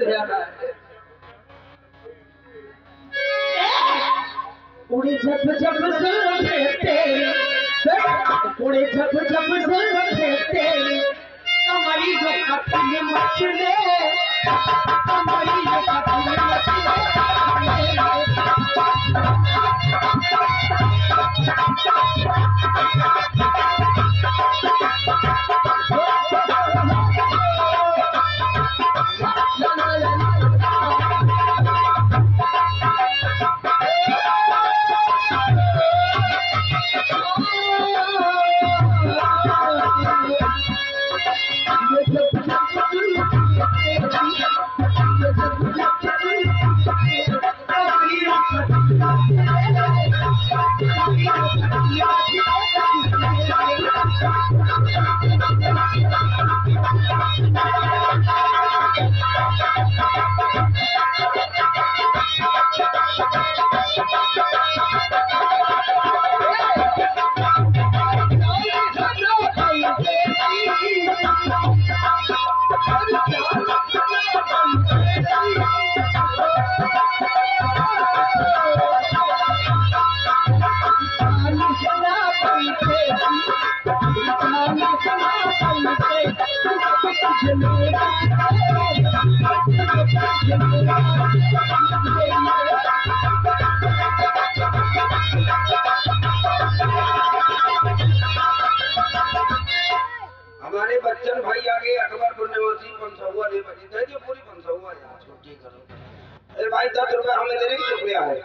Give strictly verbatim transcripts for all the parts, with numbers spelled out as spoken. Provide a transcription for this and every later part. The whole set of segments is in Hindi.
उड़ी झप झप से फेरते उड़ी झप झप से फेरते कमरी जो कटने मचले कमरी जो कटने मचले हमारे बच्चन भाई आगे अकबरपुर निवासी पंसौआ ने बची थे जो पूरी पंसौआ यहाँ छुट्टी करो। अरे भाई दस रुपए हमें देने की शुक्रिया है।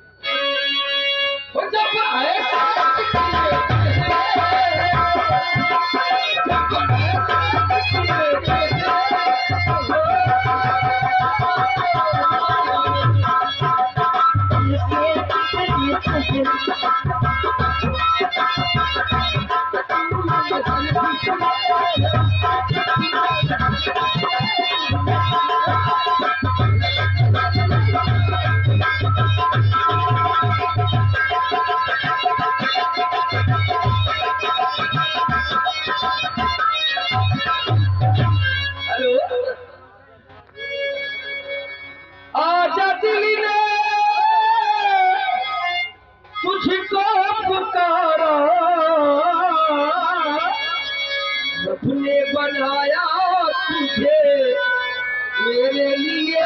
बनाया तुझे मेरे लिए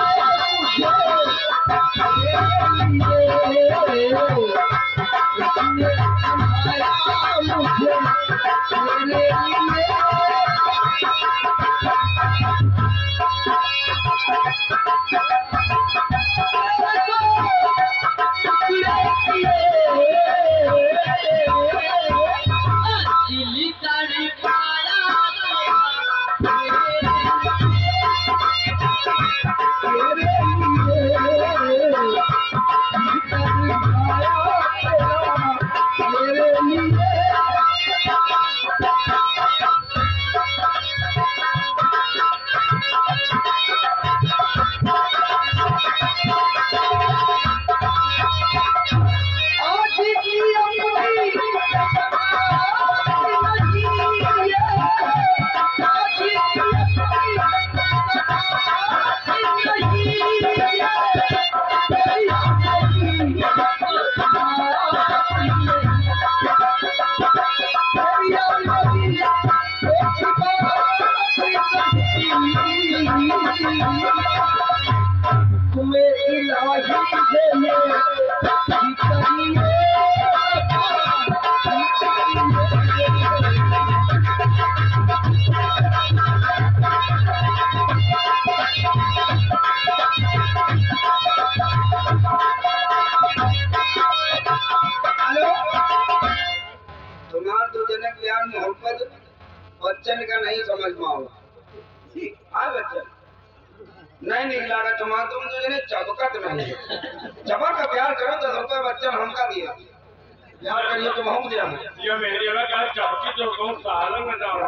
बच्चन का नहीं समझ में आओ हाँ बच्चन नहीं निकला तुम तुम जो चबकत नहीं चबक का प्यार करो दस रुपये बच्चन हमका दिया प्यार करिए तुम हम दिया ये मेरी जगह चबकी जो कौन सालन में जाओ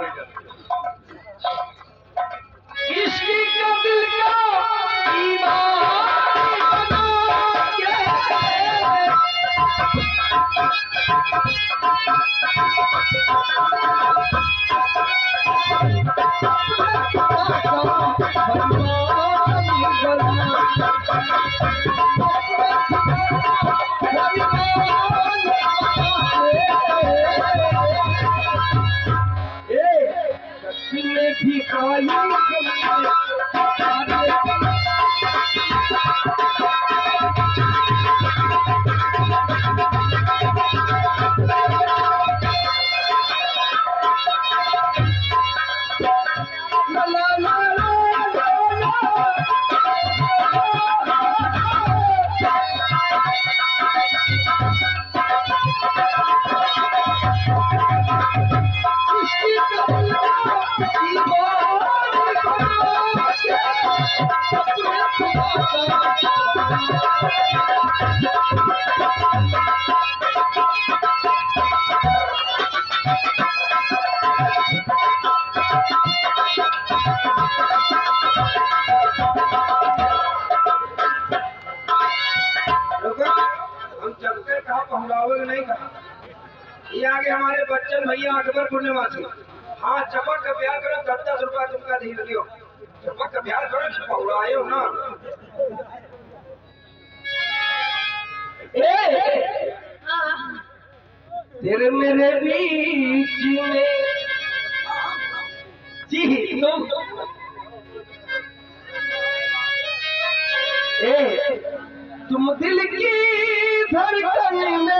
इसकी का दिल का ईमान बना के नहीं कहा ये आगे हमारे बच्चन भैया अकबरपुर निवासी। हाँ चपक का प्यार करो, दस दस रुपया तुमका दी लियो। चपक का प्यार करो, पहुड़ाए हो ना। ए, तेरे मेरे बीच में जी तुम ए तुम दिल की धड़कन में